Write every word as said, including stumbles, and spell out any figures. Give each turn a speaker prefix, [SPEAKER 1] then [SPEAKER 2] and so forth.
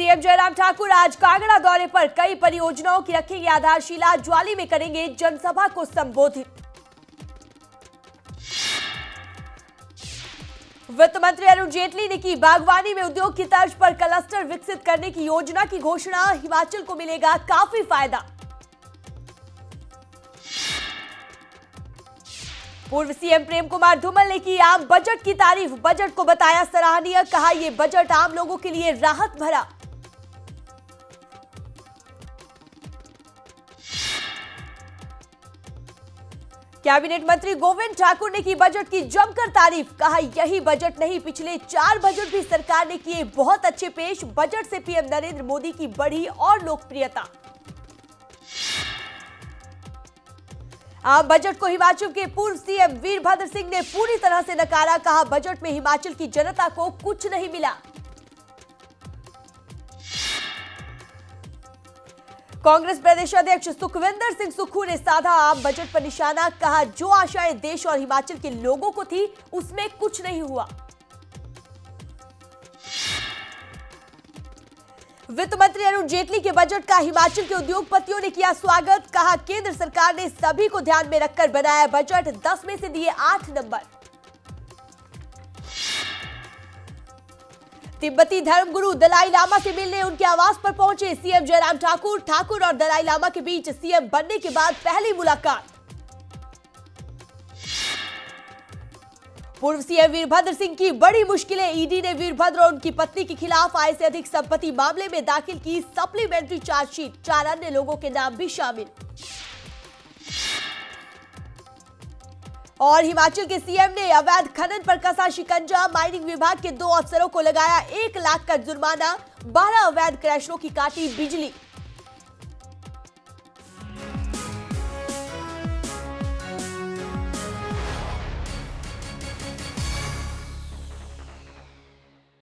[SPEAKER 1] CM Jairam Thakur आज कांगड़ा दौरे पर कई परियोजनाओं की रखेंगे आधारशिला। ज्वाली में करेंगे जनसभा को संबोधित। वित्त मंत्री अरुण जेटली ने की बागवानी में उद्योग की तर्ज पर क्लस्टर विकसित करने की योजना की घोषणा। हिमाचल को मिलेगा काफी फायदा। पूर्व सीएम प्रेम कुमार धूमल ने की आम बजट की तारीफ। बजट को बताया सराहनीय, कहा यह बजट आम लोगों के लिए राहत भरा। कैबिनेट मंत्री गोविंद ठाकुर ने की बजट की जमकर तारीफ। कहा यही बजट नहीं, पिछले चार बजट भी सरकार ने किए बहुत अच्छे पेश। बजट से पीएम नरेंद्र मोदी की बढ़ी और लोकप्रियता। आम बजट को हिमाचल के पूर्व सीएम वीरभद्र सिंह ने पूरी तरह से नकारा। कहा बजट में हिमाचल की जनता को कुछ नहीं मिला। कांग्रेस प्रदेश अध्यक्ष सुखविंदर सिंह सुक्खू ने साधा आम बजट पर निशाना। कहा जो आशाएं देश और हिमाचल के लोगों को थी उसमें कुछ नहीं हुआ। वित्त मंत्री अरुण जेटली के बजट का हिमाचल के उद्योगपतियों ने किया स्वागत। कहा केंद्र सरकार ने सभी को ध्यान में रखकर बनाया बजट। दस में से दिए आठ नंबर। तिब्बती धर्मगुरु दलाई लामा से मिलने उनके आवास पर पहुंचे सीएम जयराम ठाकुर। ठाकुर और दलाई लामा के बीच सीएम बनने के बाद पहली मुलाकात। पूर्व सीएम वीरभद्र सिंह की बड़ी मुश्किलें। ईडी ने वीरभद्र और उनकी पत्नी के खिलाफ आय से अधिक संपत्ति मामले में दाखिल की सप्लीमेंट्री चार्जशीट। चार अन्य लोगों के नाम भी शामिल। और हिमाचल के सीएम ने अवैध खनन पर कसा शिकंजा। माइनिंग विभाग के दो अफसरों को लगाया एक लाख का जुर्माना। बारह अवैध क्रैशरों की काटी बिजली।